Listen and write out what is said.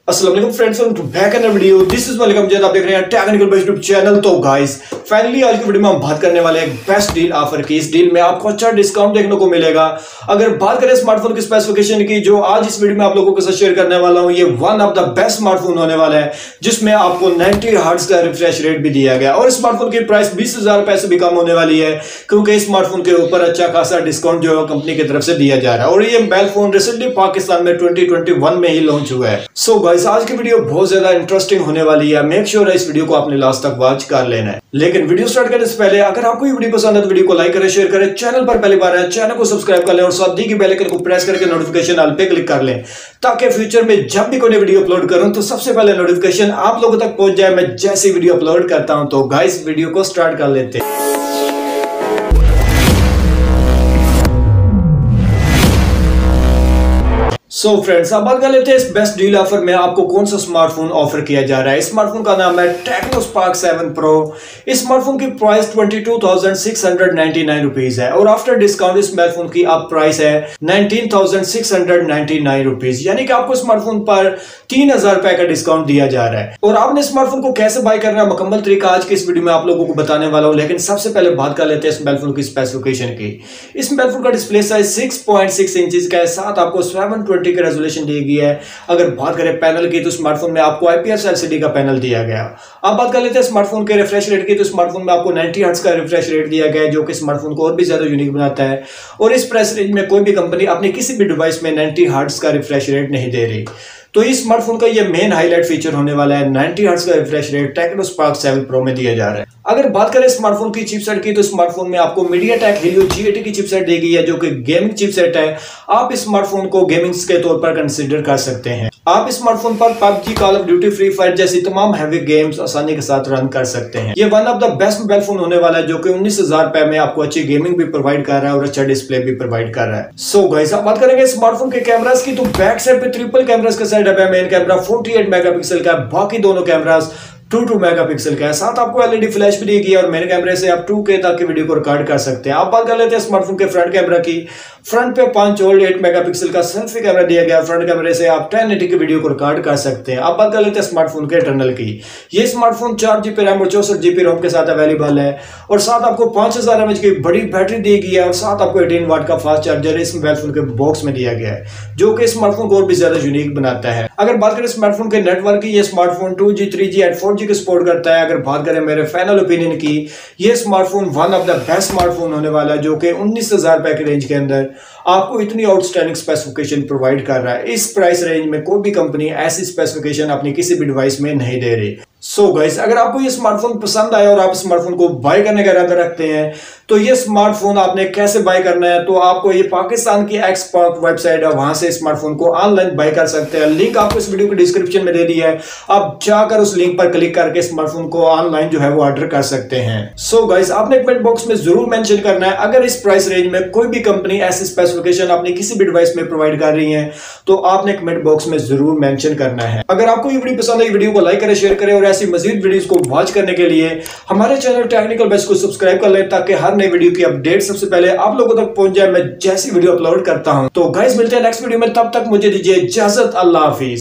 अस्सलाम वालेकुम friends, welcome to back another video. This is Malik Amjad. आप देख रहे हैं टेक्निकल बेस्ड यूट्यूब चैनल। तो गाइस फाइनली आज की वीडियो में हम बात करने वाले हैं बेस्ट डील ऑफर की। इस डील में आपको अच्छा डिस्काउंट देखने को मिलेगा। अगर बात करें स्मार्टफोन की स्पेसिफिकेशन की, जो आज इस वीडियो में आप लोगों के साथ शेयर करने वाला हूं, ये one of the best smartphone होने वाला है, जिसमें आपको 90 हर्ट्ज का रिफ्रेश रेट भी दिया गया और स्मार्टफोन की प्राइस 20,000 रुपए से भी कम होने वाली है, क्योंकि स्मार्टफोन के ऊपर अच्छा खासा डिस्काउंट जो है कंपनी की तरफ से दिया जा रहा है। और ये मोबाइल फोन रिसेंटली पाकिस्तान में 2021 में ही लॉन्च हुआ है। सो गाइस आज की वीडियो बहुत ज्यादा इंटरेस्टिंग होने वाली है। मेक श्योर इस वीडियो को आपने लास्ट तक वॉच कर लेना है। लेकिन वीडियो स्टार्ट करने से पहले अगर आपको ये वीडियो पसंद है तो वीडियो को लाइक करें, शेयर करें, चैनल पर पहली बार है चैनल को सब्सक्राइब कर लें और साथ ही की बेल आइकन को प्रेस करके नोटिफिकेशन ऑल पे क्लिक कर लें, ताकि फ्यूचर में जब भी कोई वीडियो अपलोड करूं तो सबसे पहले नोटिफिकेशन आप लोगों तक पहुंच जाए मैं जैसी वीडियो अपलोड करता हूं। तो गाइस वीडियो को स्टार्ट कर लेते हैं। सो फ्रेंड्स अब बात कर लेते हैं इस बेस्ट डील ऑफर में आपको कौन सा स्मार्टफोन ऑफर किया जा रहा है। स्मार्टफोन का नाम है टेक्नो स्पार्क 7 प्रो। इस स्मार्टफोन की प्राइस 22,699 रुपीज है और आफ्टर डिस्काउंट इस स्मार्टफोन की अब प्राइस है 19,699 रुपीज, यानी कि आपको स्मार्टफोन पर 3,000 रुपए का डिस्काउंट दिया जा रहा है। और आपने स्मार्टफोन को कैसे बाय करना है मुकम्मल तरीका आज की इस वीडियो में आप लोगों को बताने वाला हूं। लेकिन सबसे पहले बात कर लेते हैं इस मोबाइल फोन की स्पेसिफिकेशन की। इस मोबाइल फोन का डिस्प्ले साइज 6.6 इंच का है, साथ आपको 720 की रेजोल्यूशन दी गई है। अगर बात करें पैनल की तो स्मार्टफोन में आपको आईपीएस एलसीडी का पैनल दिया गया। अब बात कर लेते हैं स्मार्टफोन के रिफ्रेश रेट की, तो स्मार्टफोन में आपको 90 हर्ट्ज का रिफ्रेश रेट दिया गया है, जो कि स्मार्टफोन को और भी ज्यादा यूनिक बनाता है। और इस प्राइस रेंज में कोई भी कंपनी अपनी किसी भी डिवाइस में 90 हर्ट्ज का रिफ्रेश रेट नहीं दे रही। तो इस स्मार्टफोन का ये मेन हाईलाइट फीचर होने वाला है। 90 हर्ट्ज का refresh rate Tecno Spark 7 pro में दिया जा रहा है। अगर बात करें स्मार्टफोन की चिपसेट की, तो स्मार्टफोन में आपको मीडियाटेक हेलियो G80 की चिपसेट दी गई है, जो कि गेमिंग चिपसेट है। आप इस स्मार्टफोन को गेमिंग के तौर पर कंसीडर कर सकते हैं। आप इस स्मार्टफोन पर PUBG, call of duty, free fire जैसी तमाम हैवी गेम्स आसानी के साथ रन कर सकते हैं। ये one of the best mobile phone होने वाला है, जो कि 19,000 रुपए में आपको अच्छी गेमिंग भी प्रोवाइड कर रहा है और अच्छा डिस्प्ले भी प्रोवाइड कर रहा है। सो गाइस अब बात करेंगे स्मार्टफोन के कैमरास की, तो बैक साइड पे ट्रिपल कैमरास का सेटअप है। मेन कैमरा 48 मेगापिक्सल का है, बाकी दोनों कैमरास 2 मेगापिक्सल का है। साथ आपको एलईडी फ्लैश भी दी गई है और मेन कैमरे से आप 2K तक की वीडियो को रिकॉर्ड कर सकते हैं। आप बात कर लेते हैं स्मार्टफोन के फ्रंट कैमरा की। फ्रंट पे 5.8 मेगापिक्सल का सेल्फी कैमरा दिया गया। फ्रंट कैमरे से आप 1080 की वीडियो को रिकॉर्ड कर सकते हैं। आप बात कर लेते हैं स्मार्टफोन के इंटरनल की। ये स्मार्टफोन 4GB रैम और 64GB रोम के साथ अवेलेबल है और साथ आपको 5000 mAh की बड़ी बैटरी दी गई है और साथ आपको 18 वाट का फास्ट चार्जर इस मोबाइल फोन के बॉक्स में दिया गया है, जो कि स्मार्टफोन को और भी ज्यादा यूनिक बनाता है। अगर बात करें स्मार्टफोन के नेटवर्क की, ये smartphone 2G, 3G and 4G को सपोर्ट करता है। अगर बात करें मेरे फाइनल ओपिनियन की, ये smartphone one of the best smartphone होने वाला है, जो कि 19,000 रुपए के रेंज के अंदर आपको इतनी आउटस्टैंडिंग स्पेसिफिकेशन प्रोवाइड कर रहा है। इस प्राइस रेंज में कोई भी कंपनी ऐसी स्पेसिफिकेशन अपनी किसी भी डिवाइस में नहीं दे रही। सो गाइस अगर आपको ये स्मार्टफोन पसंद आया और आप स्मार्टफोन को बाय करने का इरादा रखते हैं, तो ये स्मार्टफोन आपने कैसे बाय करना है, तो आपको ये पाकिस्तान की एक्सपर्ट वेबसाइट है, वहां से स्मार्टफोन को ऑनलाइन बाय कर सकते हैं। लिंक आपको इस वीडियो के डिस्क्रिप्शन में दे दी है। आप जाकर उस लिंक पर क्लिक करके स्मार्टफोन को ऑनलाइन जो है वो ऑर्डर कर सकते हैं। सो गाइस आपने कमेंट बॉक्स में जरूर मेंशन करना है, अगर इस प्राइस रेंज में कोई भी कंपनी ऐसी स्पेसिफिकेशन अपनी किसी भी डिवाइस में प्रोवाइड कर रही है, तो आपने कमेंट बॉक्स में जरूर मेंशन करना है। अगर आपको ये वीडियो पसंद आई, वीडियो को लाइक करें, शेयर करें और ऐसी मजीद वीडियोस को वॉच करने के लिए हमारे चैनल टेक्निकल बेस्ट को सब्सक्राइब कर लें, ताकि हर नई वीडियो की अपडेट सबसे पहले आप लोगों तक पहुंच जाए मैं जैसी वीडियो अपलोड करता हूं। तो गाइस मिलते हैं नेक्स्ट वीडियो में, तब तक मुझे दीजिए इजाजत। अल्लाह हाफिज।